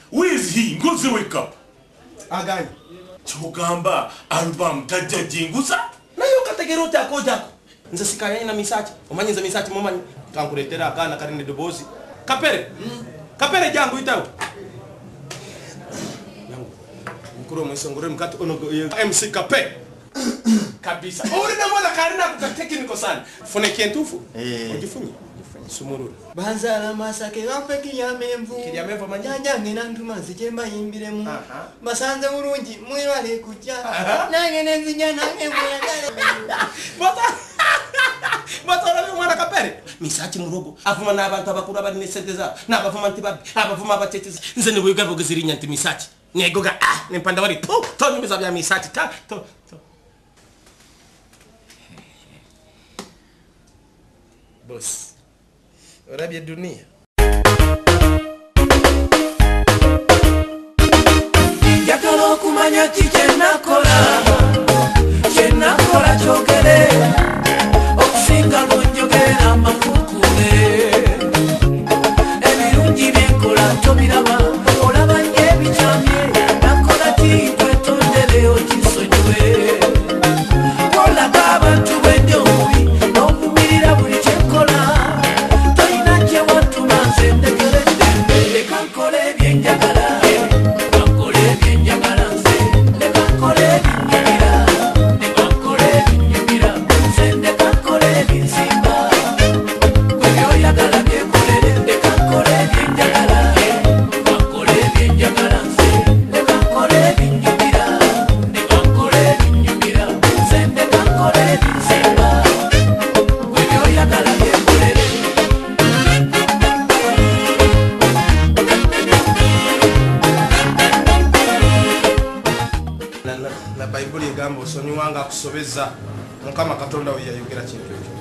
Who is he? Ngozi wake up. Agani. Chogamba album tajja jinguza. Na yo kategerote akojako. Nze sikayanye na misati. Omanyi nze misati momanyi. Kankuletera akana karine dobozi. Kapere. Kapere jangu itawo. Yangu. Mkuru mwesongore mkati ono MC Kapere. Kabisa. Uri na mwana karina kukatekniko sana. Fune kientufu. Ojifunyi. Sumururu. Banzala masake wapeki ya memvu. Kiri ameva manyanya. Nyanyange nantuma zijemba yimbiremu. Masanze mulungi mwirwale kujja. Nange nenzinya nange mwagala. Bata mwana Kapere. Misati murogo. Avuma n'abantu abakuru abali nesenteza. N'abavuma ntibabi. Abavuma abatetezi. Nze ne bwegabo gezirinya nti misati. Negoga nempanda bali. Toni mizabya misati. To. Boss. Orabye dunia. Yakalo kumanya kichenakola chokere okusinga lonjogera makukule ebirungi byenkola tobiraba olaba nyebikyamye nakola kitwetondere okisonyiwe olaga abantu bende omubi n'okumirira buli kyekola tolina kyewatuma nze ndekeredde leka nkole ebyenjagala na Bible igamba osonyiwanga akusobeza Mukama Katonda we yayogera kintu ekyo.